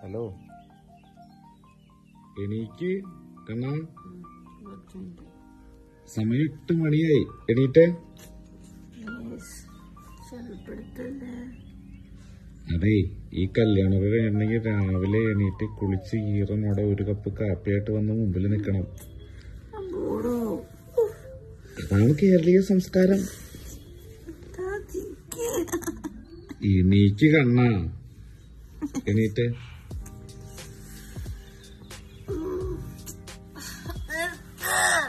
Hello, എണീക്ക് കണ്ണാ. സമയം 8 മണിയായി. എണീറ്റേ. അതെ, ഈ കല്യാണമൊക്കെ കഴിഞ്ഞിട്ടുണ്ടെങ്കിൽ രാവിലെ എണീറ്റ് കുളിച്ച് ഈറനോടെ 1 കപ്പ് കാപ്പിയായിട്ട് വന്ന് മുമ്പിൽ നിൽക്കണം. അതാണ് കേരളീയ സംസ്കാരം. എണീക്ക് കണ്ണാ, എണീറ്റ്.